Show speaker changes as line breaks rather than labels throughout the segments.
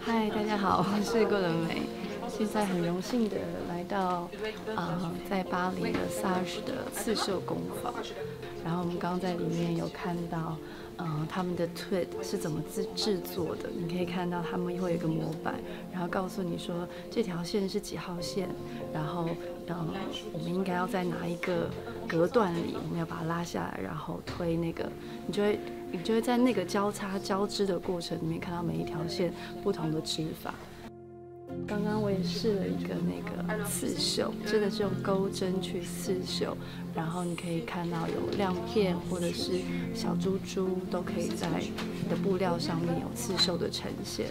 嗨，大家好，我是郭伦美。现在很荣幸的来到在巴黎的 SARS 的刺绣工坊。然后我们刚刚在里面有看到，他们的 tweed 是怎么制作的。你可以看到他们会有一个模板，然后告诉你说这条线是几号线，然后我们应该要在哪一个隔段里，我们要把它拉下来，然后推那个，你就会在那个交叉交织的过程里面看到每一条线不同的织法。刚刚我也试了一个那个刺绣，真的是用钩针去刺绣，然后你可以看到有亮片或者是小珠珠，都可以在你的布料上面有刺绣的呈现。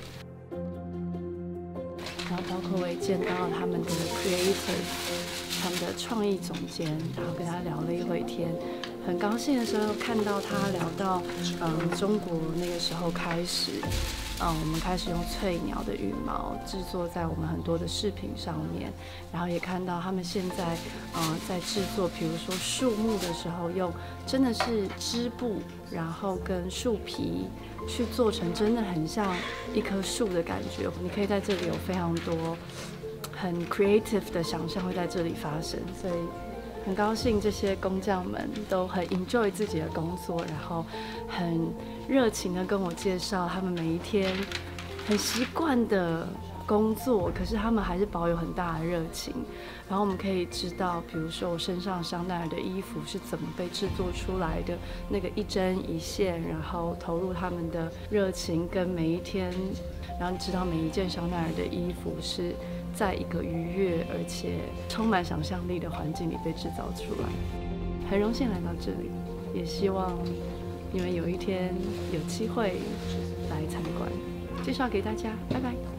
然后包括我也见到他们的 creator， 他们的创意总监，然后跟他聊了一会天。很高兴的时候看到他聊到，中国那个时候开始，我们开始用翠鸟的羽毛制作在我们很多的饰品上面，然后也看到他们现在，在制作，比如说树木的时候，用真的是织布，然后跟树皮去做成真的很像一棵树的感觉。你可以在这里有非常多很 creative 的想象会在这里发生，所以很高兴这些工匠们都很 enjoy 自己的工作，然后很热情的跟我介绍他们每一天很习惯的工作，可是他们还是保有很大的热情。然后我们可以知道，比如说我身上香奈儿的衣服是怎么被制作出来的，那个一针一线，然后投入他们的热情跟每一天，然后知道每一件香奈儿的衣服是在一个愉悦而且充满想象力的环境里被制造出来。很荣幸来到这里，也希望你们有一天有机会来参观。介绍给大家，拜拜。